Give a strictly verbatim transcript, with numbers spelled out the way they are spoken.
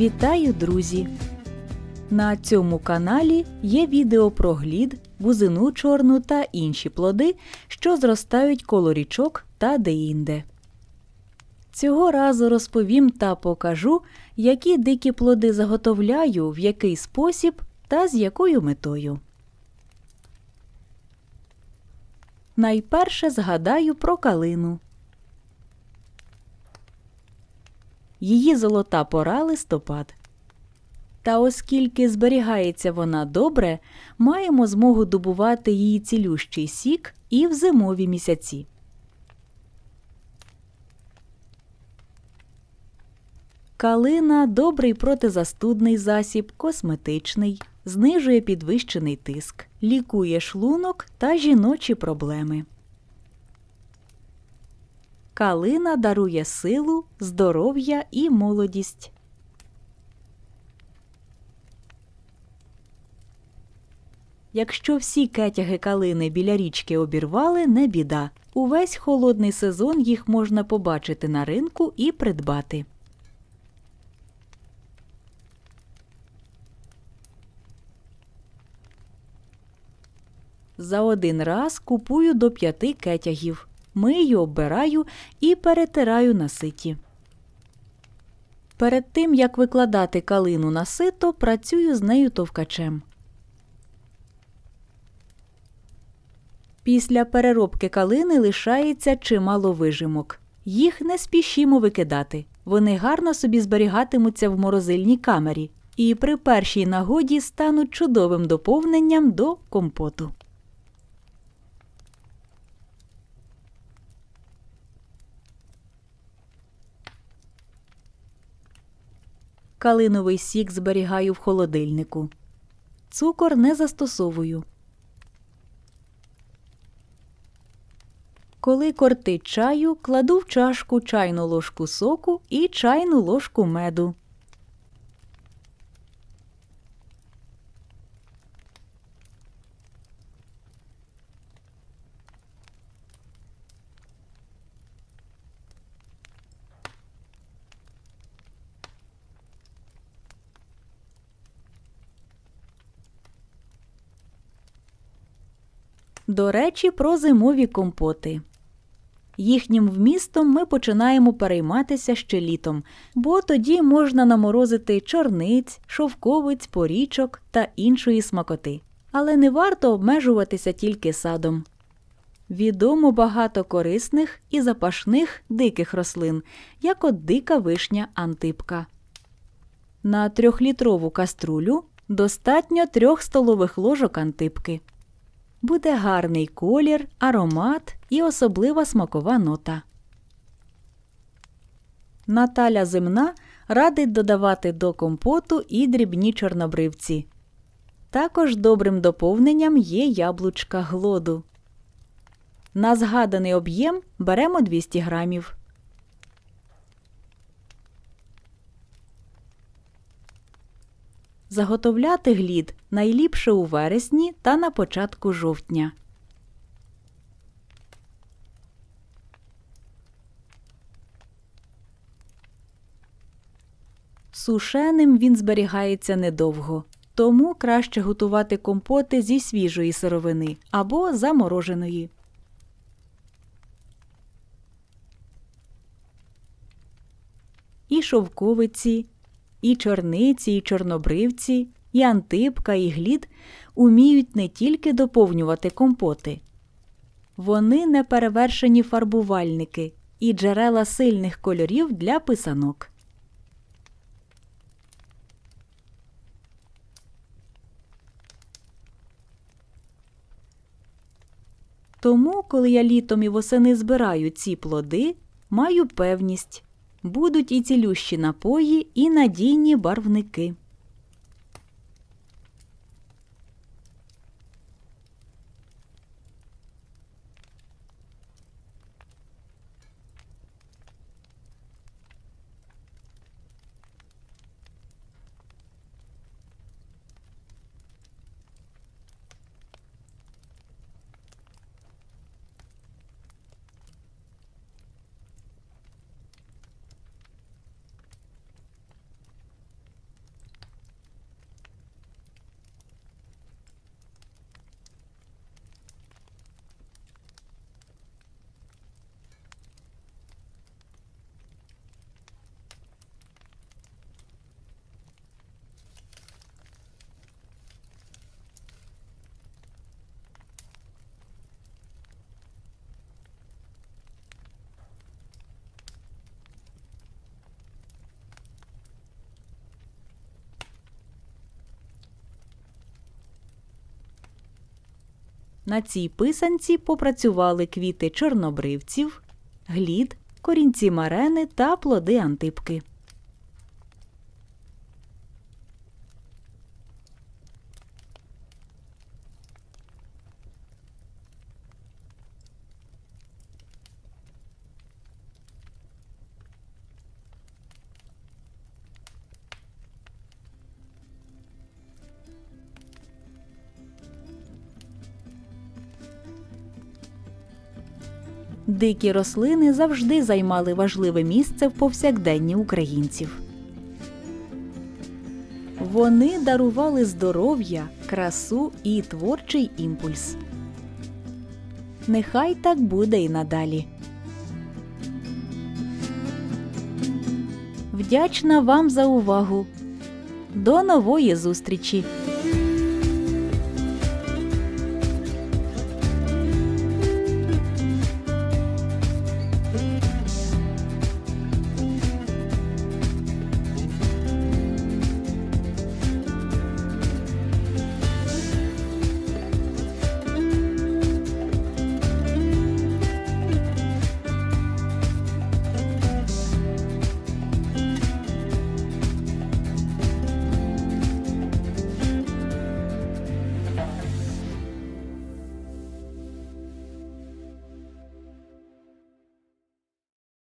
Вітаю, друзі! На цьому каналі є відео про глід, бузину чорну та інші плоди, що зростають коло річок та деінде. Цього разу розповім та покажу, які дикі плоди заготовляю, в який спосіб та з якою метою. Найперше згадаю про калину. Її золота пора – листопад. Та оскільки зберігається вона добре, маємо змогу добувати її цілющий сік і в зимові місяці. Калина – добрий протизастудний засіб, косметичний, знижує підвищений тиск, лікує шлунок та жіночі проблеми. Калина дарує силу, здоров'я і молодість. Якщо всі кетяги калини біля річки обірвали, не біда. Увесь холодний сезон їх можна побачити на ринку і придбати. За один раз купую до п'яти кетягів. Мию, оббираю і перетираю на ситі. Перед тим, як викладати калину на сито, працюю з нею товкачем. Після переробки калини лишається чимало вижимок. Їх не спішімо викидати. Вони гарно собі зберігатимуться в морозильній камері і при першій нагоді стануть чудовим доповненням до компоту. Калиновий сік зберігаю в холодильнику. Цукор не застосовую. Коли кортить чаю, кладу в чашку чайну ложку соку і чайну ложку меду. До речі, про зимові компоти. Їхнім вмістом ми починаємо перейматися ще літом, бо тоді можна наморозити чорниць, шовковиць, порічок та іншої смакоти. Але не варто обмежуватися тільки садом. Відомо багато корисних і запашних диких рослин, як от дика вишня антипка. На трьохлітрову каструлю достатньо трьох столових ложок антипки. Буде гарний колір, аромат і особлива смакова нота. Наталя Земна радить додавати до компоту і дрібні чорнобривці. Також добрим доповненням є яблучка глоду. На згаданий об'єм беремо двісті грамів. Заготовляти глід найліпше у вересні та на початку жовтня. Сушеним він зберігається недовго, тому краще готувати компоти зі свіжої сировини або замороженої. І шовковиці, і чорниці, і чорнобривці, і антипка, і глід уміють не тільки доповнювати компоти. Вони неперевершені фарбувальники і джерела сильних кольорів для писанок. Тому, коли я літом і восени збираю ці плоди, маю певність – будуть і цілющі напої, і надійні барвники. На цій писанці попрацювали квіти чорнобривців, глід, корінці марени та плоди антипки. Дикі рослини завжди займали важливе місце в повсякденні українців. Вони дарували здоров'я, красу і творчий імпульс. Нехай так буде і надалі. Вдячна вам за увагу. До нової зустрічі!